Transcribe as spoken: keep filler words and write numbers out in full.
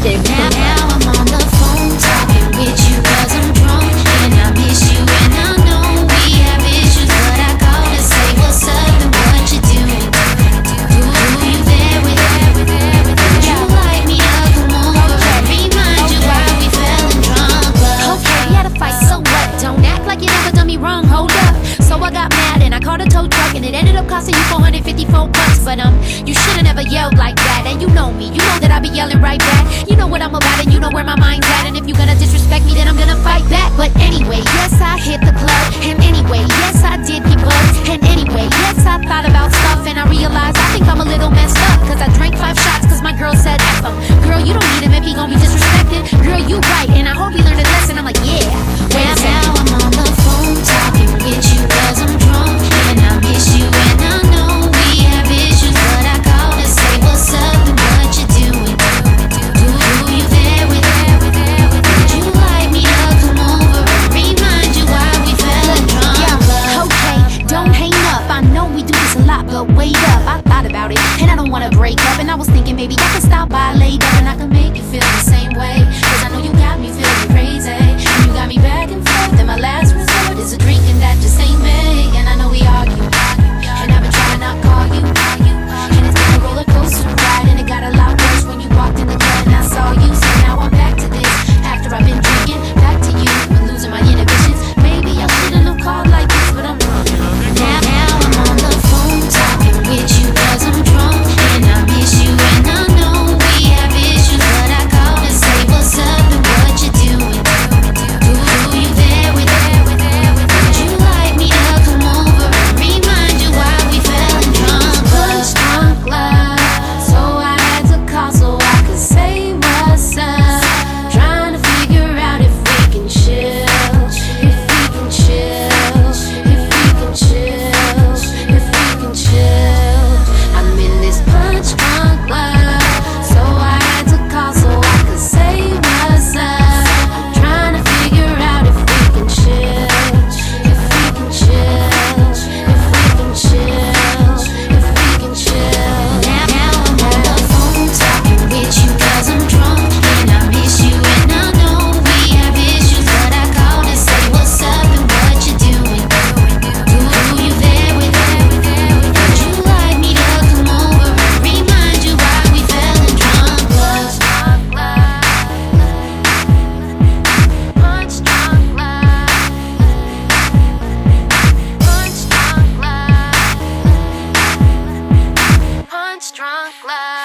D J. Now, now I'm on the phone talking with you 'cause I'm drunk and I miss you, and I know we have issues, but I call to say what's up and what you doing. Who, who you there with? Would you like me to come over? Remind you why we fell in drunk love. Okay, we had a fight, so what? Don't act like you never done me wrong, hold up. So I got mad and I called a tow truck, and it ended up costing you four hundred fifty-four bucks. But um, you should've never yelled like that. And you know me, you know that I be yelling right back. You know what I'm about and you know where my mind's at. And if you gonna disrespect me, then I'm gonna fight back. But anyway, yes, I hit the club. And anyway, yes, I did get buzzed. And anyway, yes, I thought about stuff, and I realized I think I'm a little messed up, 'cause I drank five shots 'cause my girl said F him. Girl, you don't need him if he gon' be disrespected. Girl, you right, and I hope he learned a lesson. I'm like, yeah. Wait a second. Now I'm on the phone talking with you 'cause I'm drunk and I miss you, and I know we have issues, but I call to say what's up and what you doing. Who, who you there with? Would you like me to come over and remind you why we fell in drunk love? Okay, don't hang up. I know we do this a lot, but wait up. I thought about it, and I don't wanna break up. And I was thinking maybe I could stop by later, and I could make you feel the same way. 'Cause I know you got me feeling crazy, and you got me back and forth. And my last resort is a drink, and that just ain't me. And I know we argue, and I've been trying to not call you. And it's been a roller coaster ride, and it got a lot worse when you walked in the club and I saw you. So now I'm back to this, after I've been drinking, back to you and losing my inhibitions. Maybe I shouldn't have called like this, but I'm wrong. Now, now I'm on the phone talking with you 'cause I'm drunk and I miss you, and I know we have issues, but I call to say what's up and what you doing. Who, who you there with? Would you like me to come over and remind you why we fell in drunk love? Drunk love, so I had to call so I could say what's up. Trying to figure out if we can chill, if we can chill, if we can chill, if we can chill. I'm in this punch drunk love, so I had to call so I could say what's up. Trying to figure out if we can chill, if we can chill, if we can chill, if we can chill. Now, now I'm on the phone talking with you 'cause I'm drunk and I miss you, and I know we have issues, but I call to say what's up and what you doing. Who, who you there with? Would you like me to come over and remind you why we fell in drunk love? Punch drunk love, punch drunk love, punch drunk love.